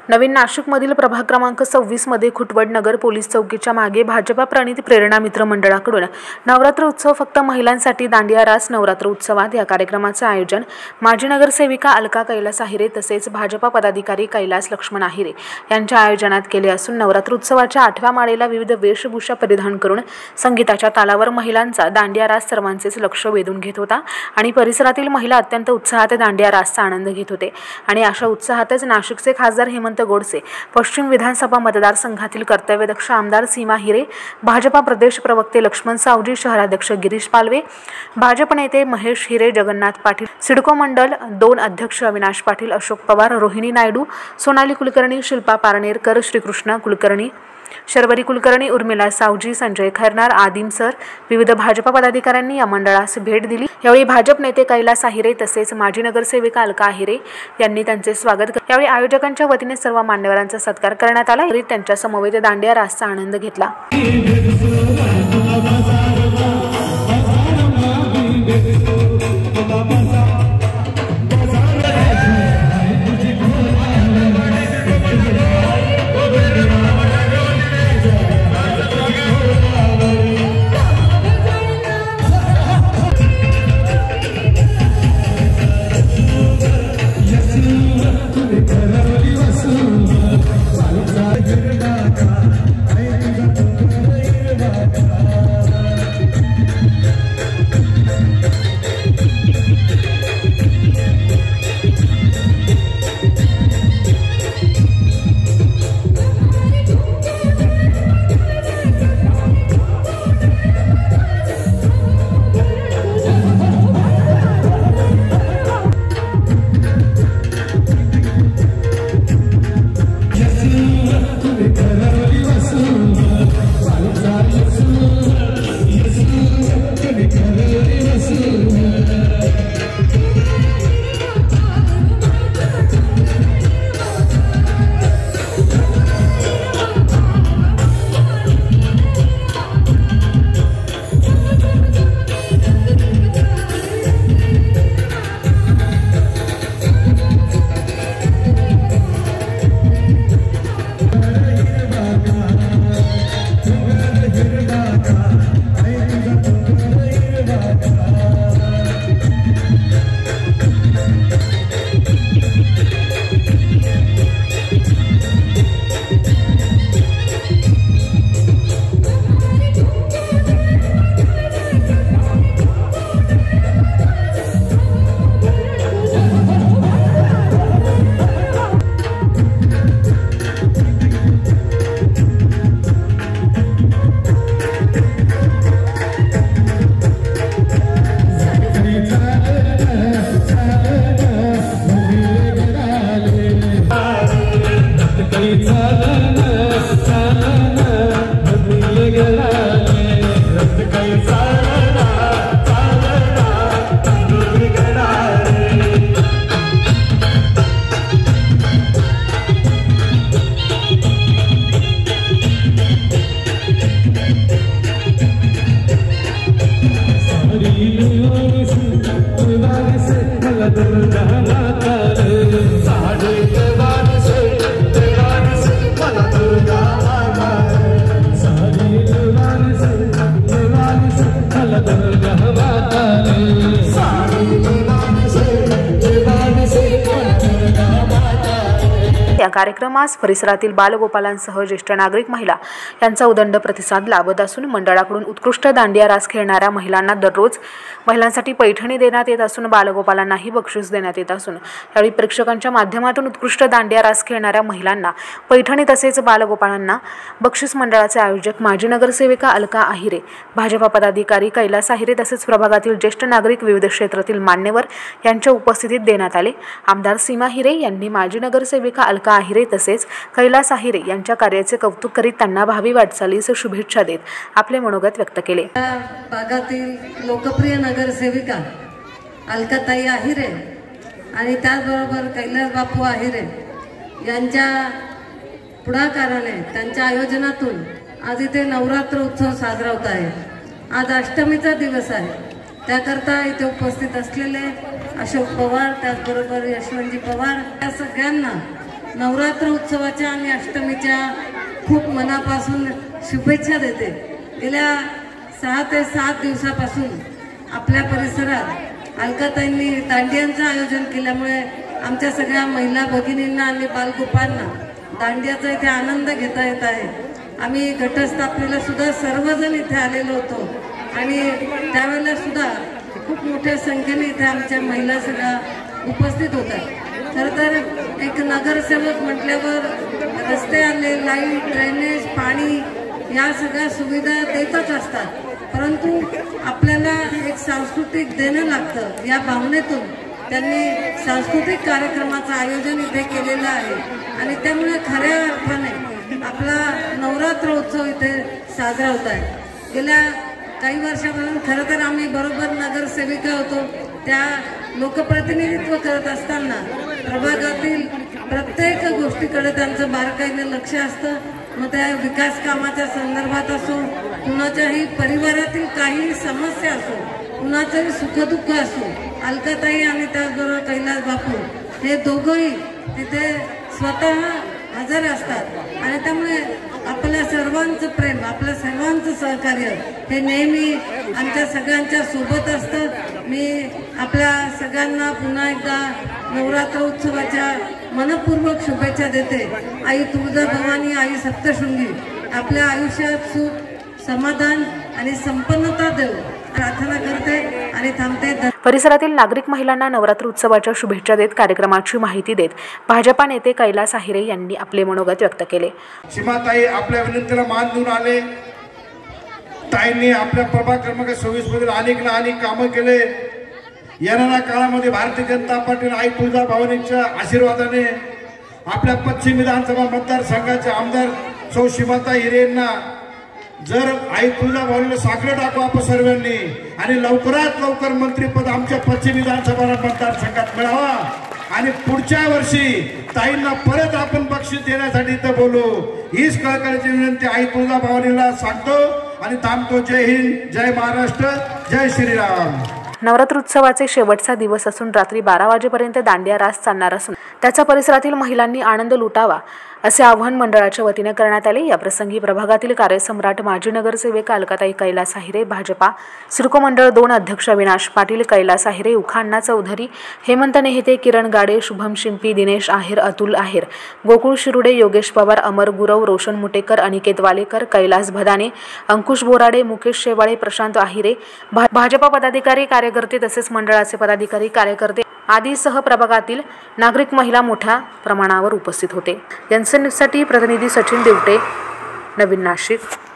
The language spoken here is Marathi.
नवीन नाशिकमधील प्रभाग क्रमांक 26 मध्ये खुटवड नगर पोलीस चौकीच्या मागे भाजपा प्रणित प्रेरणा मित्र मंडळाकडून नवरात्र उत्सव फक्त महिलांसाठी दांडिया रास नवरात्र उत्सवात या कार्यक्रमाचे आयोजन माजी नगरसेविका अलका कैलास आहिरे तसेच भाजपा पदाधिकारी कैलास लक्ष्मण आहिरे यांच्या आयोजनात केले असून नवरात्र उत्सवाच्या 8व्या माळेला विविध वेशभूषा परिधान करून संगीताच्या तालावर महिलांचा दांडिया रास सर्वांचेच लक्ष वेधून घेत होता आणि परिसरातील महिला अत्यंत उत्साहात दांडिया रासचा आनंद घेत होते आणि अशा उत्साहातच नाशिकचे खासदार हेमंत गोडसे, पश्चिम विधानसभा मतदारसंघातील कर्तव्यदक्ष आमदार सीमा हिरे, भाजपा प्रदेश प्रवक्ते लक्ष्मण सावजी, शहराध्यक्ष गिरीश पालवे, भाजप नेते महेश हिरे, जगन्नाथ पाटील, सिडको मंडल 2 अध्यक्ष अविनाश पाटील, अशोक पवार, रोहिणी नायडू, सोनाली कुलकर्णी, शिल्पा पारनेरकर, श्रीकृष्ण कुलकर्णी, शर्वरी कुलकर्णी, उर्मिला सावजी, संजय खैरनार आदीं सर विविध भाजपा पदाधिकाऱ्यांनी या मंडळास भेट दिली। यावेळी भाजप नेते कैलास आहिरे तसेच माजी नगरसेविका अलका आहिरे यांनी त्यांचे स्वागत केले। यावेळी आयोजकांच्या वतीने सर्व मान्यवरांचा सत्कार करण्यात आला। त्यांच्या समवेत दांडिया रासचा आनंद घेतला। या कार्यक्रमास परिसरातील बालगोपालांसह ज्येष्ठ नागरिक महिला यांचा उदंड प्रतिसाद लाभत असून मंडळाकडून उत्कृष्ट दांडिया रास खेळणाऱ्या महिलांना दररोज महिलांसाठी पैठणी देण्यात येत असून बालगोपालांनाही बक्षीस देण्यात येत असून यावेळी प्रेक्षकांच्या माध्यमातून उत्कृष्ट दांडिया रास खेळणाऱ्या महिलांना पैठणी तसेच बालगोपालांना बक्षीस मंडळाचे आयोजक माजी नगरसेविका अलका आहिरे, भाजपा पदाधिकारी कैलास आहिरे तसेच प्रभागातील ज्येष्ठ नागरिक विविध क्षेत्रातील मान्यवर यांच्या उपस्थितीत देण्यात आले। आमदार सीमा हिरे यांनी माजी नगरसेविका अलका आहिरे तसेच कैलास आहिरे यांच्या कार्याचे कौतुक करीत त्यांना भावी वाटचालीस शुभेच्छा देत आपले मनोगत व्यक्त केले। भागातील लोकप्रिय नगरसेविका अलकाताई आहिरे आणि त्याचबरोबर कैलास बापू आहिरे यांच्या पुढाकाराने त्यांच्या आयोजनातून आज इथे नवरात्र उत्सव साजरा होत आहे। आज अष्टमीचा दिवस आहे, त्याकरता इथे उपस्थित असलेले अशोक पवार, त्याचबरोबर यशवंतजी पवार या सगळ्यांना नवरात्र उत्सवाच्या आणि अष्टमीच्या खूप मनापासून शुभेच्छा देते। गेल्या 6 ते 7 दिवसापासून आपल्या परिसरात अलकाताईंनी दांडियांचं आयोजन केल्यामुळे आमच्या सगळ्या महिला भगिनींना आणि बालगोपांना दांडियाचा इथे आनंद घेता येत आहे। आम्ही घटस्थापनेला सुद्धा सर्वजण इथे आलेलो होतो आणि त्यावेळेला सुद्धा खूप मोठ्या संख्येने इथे आमच्या महिला सगळ्या उपस्थित होत्या। खरं तर एक नगरसेवक म्हटल्यावर रस्ते आले, लाईट, ड्रेनेज, पाणी या सगळ्या सुविधा देतच असतात, परंतु आपल्याला एक सांस्कृतिक देणं लागतं। या भावनेतून त्यांनी सांस्कृतिक कार्यक्रमाचं आयोजन इथे केलेलं आहे आणि त्यामुळे खऱ्या अर्थाने आपला नवरात्र उत्सव इथे साजरा होत आहे। गेल्या काही वर्षापासून खरं तर आम्ही बरोबर नगरसेविका होतो, त्या लोकप्रतिनिधित्व करत असताना प्रभागातील प्रत्येक गोष्टीकडे त्यांचं बारकाईने लक्ष असतं। मग त्या विकास कामाच्या संदर्भात असो, कुणाच्याही परिवारातील काही समस्या असो, कुणाचंही सुखदुःख असो, अलकाताई आणि त्याचबरोबर कैलास बापू हे दोघंही तिथे स्वतः हजर असतात आणि त्यामुळे आपल्या सर्वांचं प्रेम, आपल्या सर्वांचं सहकार्य हे नेहमी आमच्या सगळ्यांच्या सोबत असतं। मी आपल्या सगळ्यांना पुन्हा एकदा नवरात्र उत्सवाच्या मनपूर्वक शुभेच्छा देते। आई तुळजाभवानी, आई सप्तशृंगी आपल्या आयुष्यात सुख, समाधान आणि संपन्नता देव प्रार्थना करते आणि थांबते। परिसरातील नागरिक महिलांना नवरात्र उत्सवाच्या शुभेच्छा देत कार्यक्रमाची माहिती देत भाजपा नेते कैलास आहिरे यांनी आपले मनोगत व्यक्त केले। सीमाताई आपल्या विनंतीला मान देऊन आले। ताईंनी आपल्या प्रभाग क्रमांक 26 मधील अनेक कामं केले। येणाऱ्या काळामध्ये भारतीय जनता पार्टी आई तुळजाभवानीच्या आशीर्वादाने आपल्या पश्चिम विधानसभा मतदारसंघाचे आमदार सौ सीमाताई हिरे यांना जर आई तुळजाभवानीला साखर टाकू आपण सर्वांनी आणि लवकरात लवकर मंत्रीपद आमच्या पश्चिम विधानसभा मतदारसंघात मिळावा आणि पुढच्या वर्षी ताईंना परत आपण बक्षीस देण्यासाठी इथं बोलू, हीच कळकळीची विनंती आई तुळजाभवानीला सांगतो आणि थांबतो। जय हिंद, जय महाराष्ट्र, जय श्रीराम। नवरात्र उत्सवाचे शेवटचा दिवस असून रात्री 12 वाजेपर्यंत दांडिया रास चालणार असून त्याचा परिसरातील महिलांनी आनंद लुटावा असे आवाहन मंडळाच्या वतीने करण्यात आले। या प्रसंगी प्रभागातील कार्यसम्राट माजी नगरसेविका अलकाताई कैलास आहिरे, भाजपा सिडको मंडळ 2 अध्यक्ष अविनाश पाटील, कैलास आहिरे, उखाण्णा चौधरी, हेमंत नेहते, किरण गाडे, शुभम शिंपी, दिनेश आहेर, अतुल आहेर, गोकुळ शिरुडे, योगेश पवार, अमर गुरव, रोशन मुटेकर, अनिकेत वालेकर, कैलास भदाने, अंकुश बोराडे, मुकेश शेवाळे, प्रशांत आहिरे, भाजपा पदाधिकारी कार्यकर्ते तसेच मंडळाचे पदाधिकारी कार्यकर्ते आदीसह प्रभागातील नागरिक महिला मोठ्या प्रमाणावर उपस्थित होते। जनसंसाठी प्रतिनिधी सचिन देवटे, नवीन नाशिक।